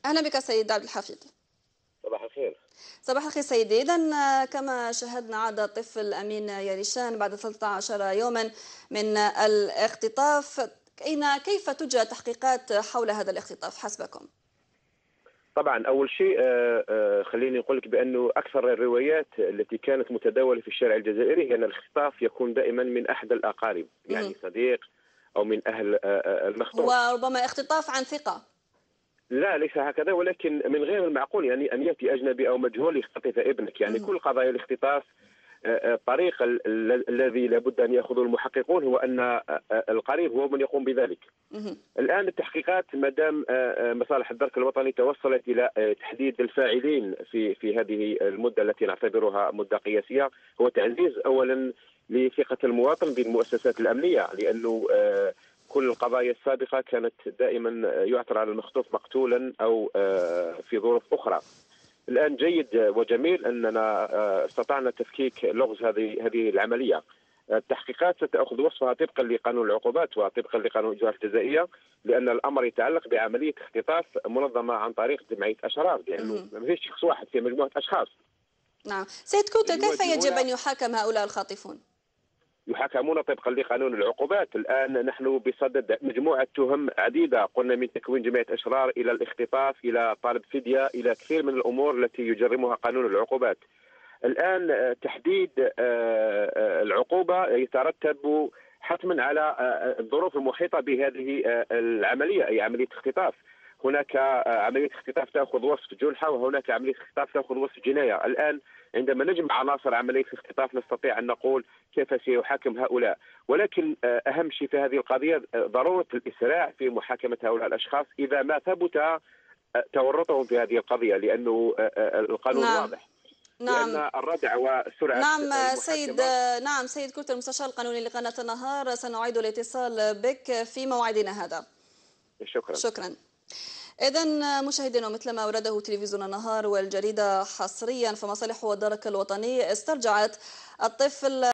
أهلا بك سيد عبد الحفيظ. صباح الخير. صباح الخير سيدي. إذا كما شاهدنا عاد الطفل أمين يريشان بعد 13 يوما من الاختطاف. كيف تجرى تحقيقات حول هذا الاختطاف حسبكم؟ طبعا اول شيء خليني اقول لك بانه اكثر الروايات التي كانت متداوله في الشارع الجزائري هي ان الاختطاف يكون دائما من احد الاقارب، يعني صديق او من اهل المخطوف. وربما اختطاف عن ثقة. لا ليس هكذا، ولكن من غير المعقول يعني ان ياتي اجنبي او مجهول يختطف ابنك، يعني كل قضايا الاختطاف الطريق الذي لابد ان ياخذه المحققون هو ان القريب هو من يقوم بذلك. الان التحقيقات ما دام مصالح الدرك الوطني توصلت الى تحديد الفاعلين في هذه المده التي نعتبرها مده قياسيه، هو تعزيز اولا لثقه المواطن بالمؤسسات الامنيه، لانه كل القضايا السابقه كانت دائما يعثر على المخطوف مقتولا او في ظروف اخرى. الآن جيد وجميل أننا استطعنا تفكيك لغز هذه العملية. التحقيقات ستأخذ وصفها طبقا لقانون العقوبات وطبقا لقانون الإجراءات الجزائية، لأن الأمر يتعلق بعملية اختطاف منظمة عن طريق جمعية أشرار، لأنه ما فيش شخص واحد، في مجموعة أشخاص. نعم سيد كوتا، كيف يجب أن يحاكم هؤلاء الخاطفون؟ يحاكمون طبقا لقانون العقوبات. الآن نحن بصدد مجموعة تهم عديدة، قلنا من تكوين جمعية أشرار إلى الاختطاف إلى طالب فدية إلى كثير من الأمور التي يجرمها قانون العقوبات. الآن تحديد العقوبة يترتب حتما على الظروف المحيطة بهذه العملية، أي عملية اختطاف. هناك عملية اختطاف تأخذ وصف جنحة، وهناك عملية اختطاف تأخذ وصف جناية. الآن عندما نجمع عناصر عملية الاختطاف نستطيع أن نقول كيف سيحاكم هؤلاء، ولكن أهم شيء في هذه القضية ضرورة الإسراع في محاكمة هؤلاء الأشخاص إذا ما ثبت تورطهم في هذه القضية، لأنه القانون نعم. واضح. نعم. لأن الردع وسرعة نعم سيد كوتا، المستشار القانوني لقناة النهار، سنعيد الاتصال بك في موعدنا هذا. شكرا. إذن مشاهدينا، مثل ما أورده تلفزيون النهار والجريدة حصريا، فمصالح الدرك الوطني استرجعت الطفل